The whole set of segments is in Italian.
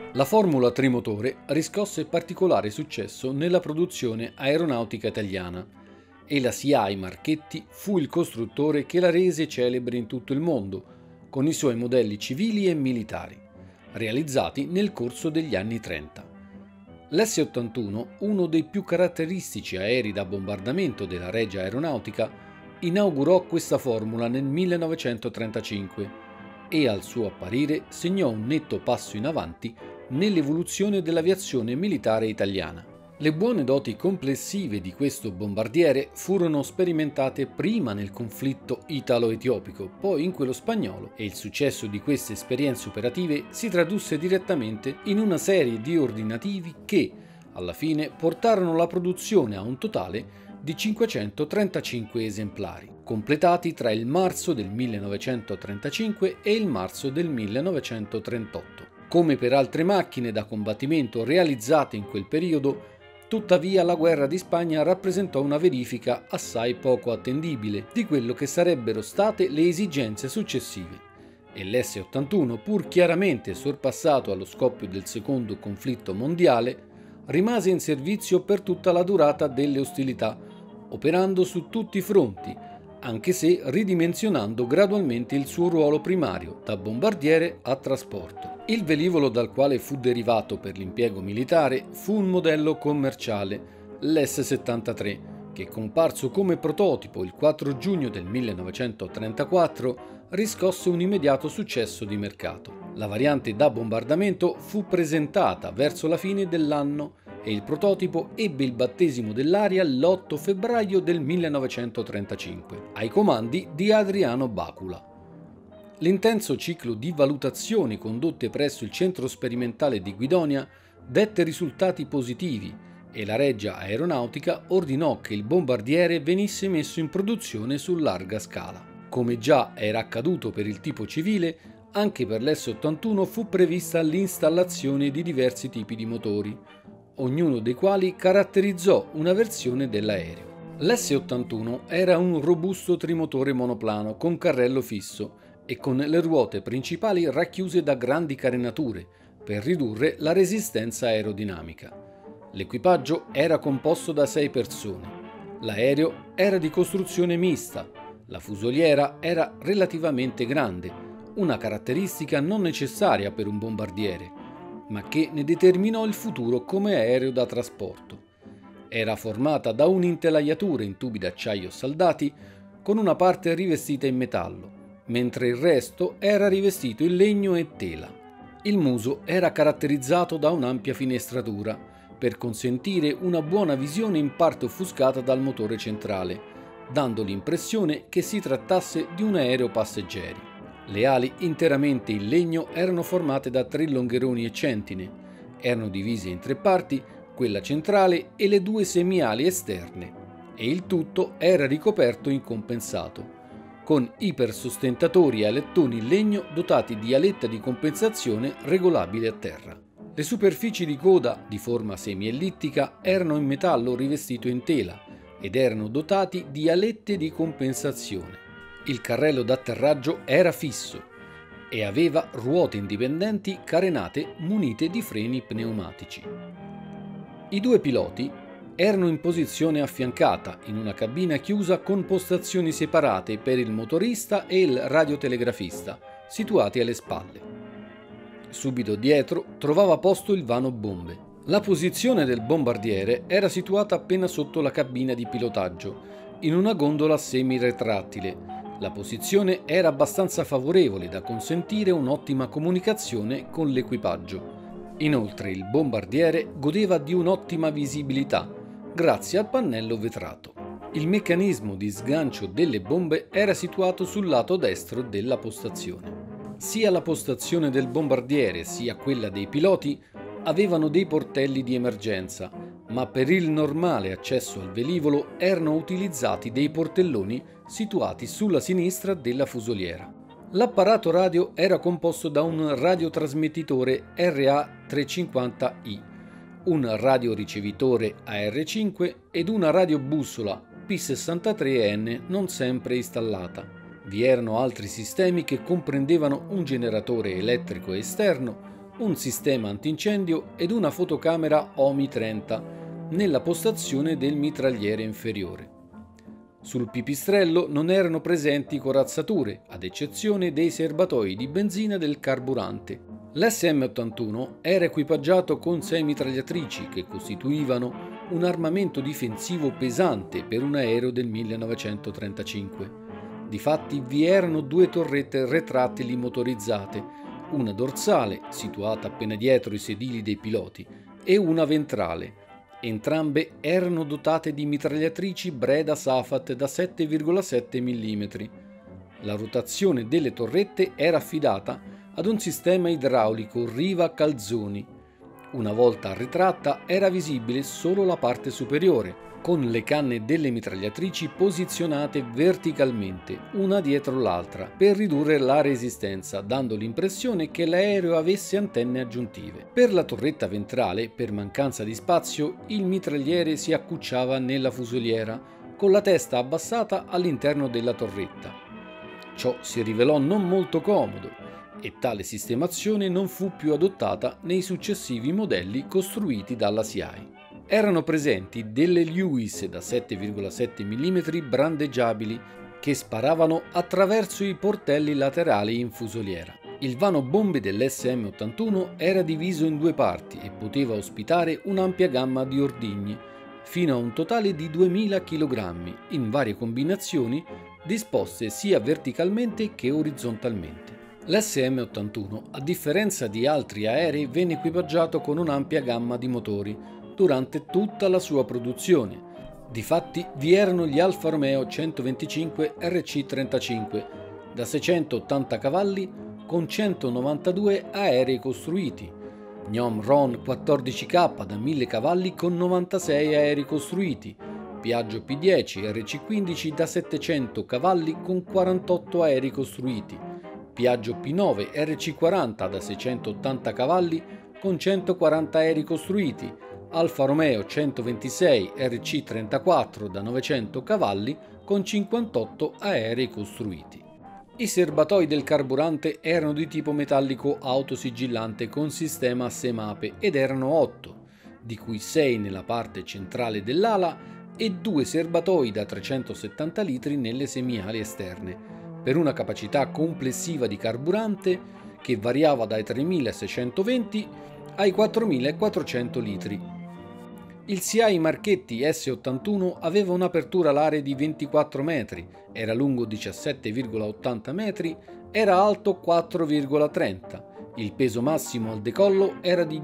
La formula trimotore riscosse particolare successo nella produzione aeronautica italiana e la SIAE Marchetti fu il costruttore che la rese celebre in tutto il mondo, con i suoi modelli civili e militari, realizzati nel corso degli anni 30. L'S-81, uno dei più caratteristici aerei da bombardamento della Regia Aeronautica, inaugurò questa formula nel 1935 e al suo apparire segnò un netto passo in avanti nell'evoluzione dell'aviazione militare italiana. Le buone doti complessive di questo bombardiere furono sperimentate prima nel conflitto italo-etiopico, poi in quello spagnolo, e il successo di queste esperienze operative si tradusse direttamente in una serie di ordinativi che, alla fine, portarono la produzione a un totale di 535 esemplari, completati tra il marzo del 1935 e il marzo del 1938. Come per altre macchine da combattimento realizzate in quel periodo, tuttavia la guerra di Spagna rappresentò una verifica assai poco attendibile di quello che sarebbero state le esigenze successive e l'S-81, pur chiaramente sorpassato allo scoppio del secondo conflitto mondiale, rimase in servizio per tutta la durata delle ostilità, operando su tutti i fronti, anche se ridimensionando gradualmente il suo ruolo primario, da bombardiere a trasporto. Il velivolo dal quale fu derivato per l'impiego militare fu un modello commerciale, l'S-73, che comparso come prototipo il 4 giugno del 1934 riscosse un immediato successo di mercato. La variante da bombardamento fu presentata verso la fine dell'anno e il prototipo ebbe il battesimo dell'aria l'8 febbraio del 1935, ai comandi di Adriano Bacula. L'intenso ciclo di valutazioni condotte presso il centro sperimentale di Guidonia dette risultati positivi e la Regia Aeronautica ordinò che il bombardiere venisse messo in produzione su larga scala. Come già era accaduto per il tipo civile, anche per l'S-81 fu prevista l'installazione di diversi tipi di motori, ognuno dei quali caratterizzò una versione dell'aereo. L'S-81 era un robusto trimotore monoplano con carrello fisso e con le ruote principali racchiuse da grandi carenature per ridurre la resistenza aerodinamica. L'equipaggio era composto da 6 persone. L'aereo era di costruzione mista. La fusoliera era relativamente grande, una caratteristica non necessaria per un bombardiere, ma che ne determinò il futuro come aereo da trasporto. Era formata da un'intelaiatura in tubi d'acciaio saldati con una parte rivestita in metallo, mentre il resto era rivestito in legno e tela. Il muso era caratterizzato da un'ampia finestratura per consentire una buona visione in parte offuscata dal motore centrale, dando l'impressione che si trattasse di un aereo passeggeri. Le ali interamente in legno erano formate da 3 longheroni e centine, erano divise in 3 parti, quella centrale e le 2 semiali esterne, e il tutto era ricoperto in compensato, con ipersostentatori e alettoni in legno dotati di aletta di compensazione regolabile a terra. Le superfici di coda, di forma semiellittica, erano in metallo rivestito in tela ed erano dotati di alette di compensazione. Il carrello d'atterraggio era fisso e aveva ruote indipendenti carenate munite di freni pneumatici. I 2 piloti erano in posizione affiancata in una cabina chiusa con postazioni separate per il motorista e il radiotelegrafista, situati alle spalle. Subito dietro trovava posto il vano bombe. La posizione del bombardiere era situata appena sotto la cabina di pilotaggio, in una gondola semi-retrattile. La posizione era abbastanza favorevole da consentire un'ottima comunicazione con l'equipaggio. Inoltre il bombardiere godeva di un'ottima visibilità, grazie al pannello vetrato. Il meccanismo di sgancio delle bombe era situato sul lato destro della postazione. Sia la postazione del bombardiere sia quella dei piloti avevano dei portelli di emergenza, ma per il normale accesso al velivolo erano utilizzati dei portelloni situati sulla sinistra della fusoliera. L'apparato radio era composto da un radiotrasmettitore RA350I, un radioricevitore AR5 ed una radiobussola P63N non sempre installata. Vi erano altri sistemi che comprendevano un generatore elettrico esterno, un sistema antincendio ed una fotocamera OMI-30 nella postazione del mitragliere inferiore. Sul pipistrello non erano presenti corazzature, ad eccezione dei serbatoi di benzina del carburante. L'SM-81 era equipaggiato con 6 mitragliatrici che costituivano un armamento difensivo pesante per un aereo del 1935. Difatti vi erano 2 torrette retrattili motorizzate, una dorsale, situata appena dietro i sedili dei piloti, e una ventrale. Entrambe erano dotate di mitragliatrici Breda Safat da 7,7 mm. La rotazione delle torrette era affidata ad un sistema idraulico Riva Calzoni. Una volta ritratta era visibile solo la parte superiore, con le canne delle mitragliatrici posizionate verticalmente, una dietro l'altra, per ridurre la resistenza, dando l'impressione che l'aereo avesse antenne aggiuntive. Per la torretta ventrale, per mancanza di spazio, il mitragliere si accucciava nella fusoliera, con la testa abbassata all'interno della torretta. Ciò si rivelò non molto comodo, e tale sistemazione non fu più adottata nei successivi modelli costruiti dalla CI. Erano presenti delle Lewis da 7,7 mm brandeggiabili che sparavano attraverso i portelli laterali in fusoliera. Il vano bombe dell'SM-81 era diviso in 2 parti e poteva ospitare un'ampia gamma di ordigni, fino a un totale di 2000 kg, in varie combinazioni disposte sia verticalmente che orizzontalmente. L'SM-81, a differenza di altri aerei, venne equipaggiato con un'ampia gamma di motori durante tutta la sua produzione. Difatti vi erano gli Alfa Romeo 125 RC35 da 680 cavalli con 192 aerei costruiti, Gnom Ron 14K da 1000 cavalli con 96 aerei costruiti, Piaggio P10 RC15 da 700 cavalli con 48 aerei costruiti, Piaggio P9 RC40 da 680 cavalli con 140 aerei costruiti, Alfa Romeo 126 RC34 da 900 cavalli con 58 aerei costruiti. I serbatoi del carburante erano di tipo metallico autosigillante con sistema Semape ed erano 8, di cui 6 nella parte centrale dell'ala e 2 serbatoi da 370 litri nelle semiali esterne, per una capacità complessiva di carburante che variava dai 3620 ai 4400 litri. Il CI Marchetti S81 aveva un'apertura alare di 24 metri, era lungo 17,80 metri, era alto 4,30. Il peso massimo al decollo era di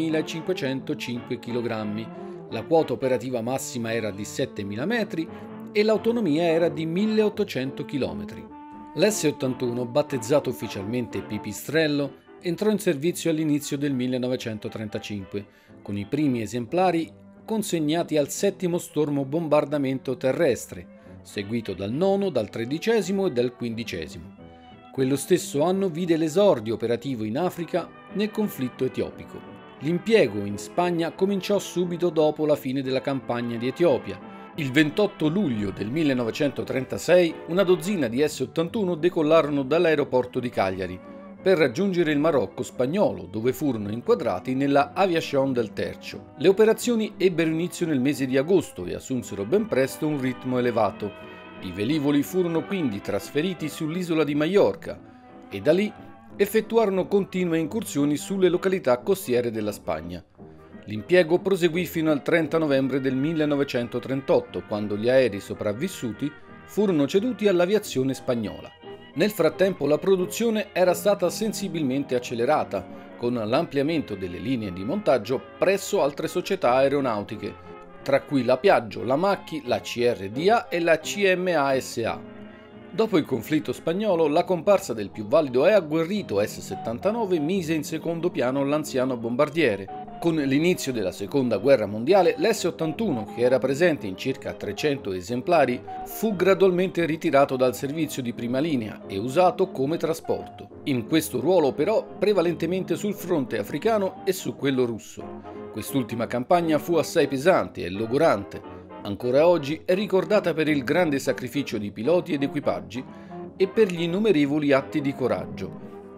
10.505 kg, la quota operativa massima era di 7.000 metri e l'autonomia era di 1.800 km. L'S81, battezzato ufficialmente Pipistrello, entrò in servizio all'inizio del 1935, con i primi esemplari consegnati al 7° stormo bombardamento terrestre, seguito dal 9., dal 13° e dal 15°. Quello stesso anno vide l'esordio operativo in Africa nel conflitto etiopico. L'impiego in Spagna cominciò subito dopo la fine della campagna di Etiopia. Il 28 luglio del 1936 una dozzina di S-81 decollarono dall'aeroporto di Cagliari per raggiungere il Marocco spagnolo, dove furono inquadrati nella Aviación del Tercio. Le operazioni ebbero inizio nel mese di agosto e assunsero ben presto un ritmo elevato. I velivoli furono quindi trasferiti sull'isola di Maiorca e da lì effettuarono continue incursioni sulle località costiere della Spagna. L'impiego proseguì fino al 30 novembre del 1938, quando gli aerei sopravvissuti furono ceduti all'aviazione spagnola. Nel frattempo la produzione era stata sensibilmente accelerata, con l'ampliamento delle linee di montaggio presso altre società aeronautiche, tra cui la Piaggio, la Macchi, la CRDA e la CMA SA. Dopo il conflitto spagnolo, la comparsa del più valido e agguerrito S-79 mise in secondo piano l'anziano bombardiere. Con l'inizio della Seconda Guerra Mondiale, l'S-81, che era presente in circa 300 esemplari, fu gradualmente ritirato dal servizio di prima linea e usato come trasporto. In questo ruolo operò prevalentemente sul fronte africano e su quello russo. Quest'ultima campagna fu assai pesante e logorante. Ancora oggi è ricordata per il grande sacrificio di piloti ed equipaggi e per gli innumerevoli atti di coraggio.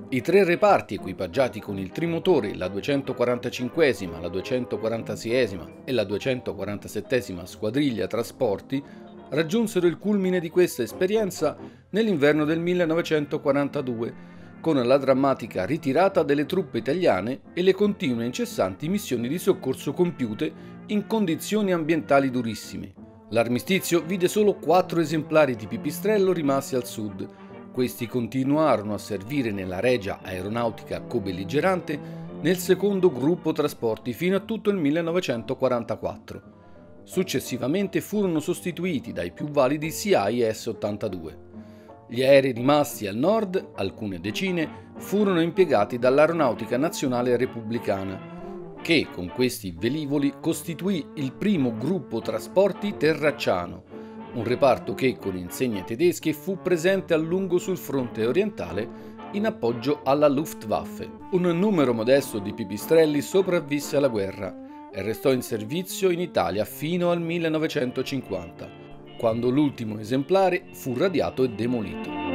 I 3 reparti equipaggiati con il trimotore, la 245esima, la 246esima e la 247esima squadriglia trasporti, raggiunsero il culmine di questa esperienza nell'inverno del 1942, con la drammatica ritirata delle truppe italiane e le continue e incessanti missioni di soccorso compiute in condizioni ambientali durissime. L'armistizio vide solo 4 esemplari di pipistrello rimasti al sud. Questi continuarono a servire nella Regia Aeronautica co-belligerante nel secondo gruppo trasporti fino a tutto il 1944. Successivamente furono sostituiti dai più validi CI-S-82. Gli aerei rimasti al nord, alcune decine, furono impiegati dall'Aeronautica Nazionale Repubblicana, che con questi velivoli costituì il primo gruppo trasporti terracciano, un reparto che con insegne tedesche fu presente a lungo sul fronte orientale in appoggio alla Luftwaffe. Un numero modesto di pipistrelli sopravvisse alla guerra e restò in servizio in Italia fino al 1950, quando l'ultimo esemplare fu radiato e demolito.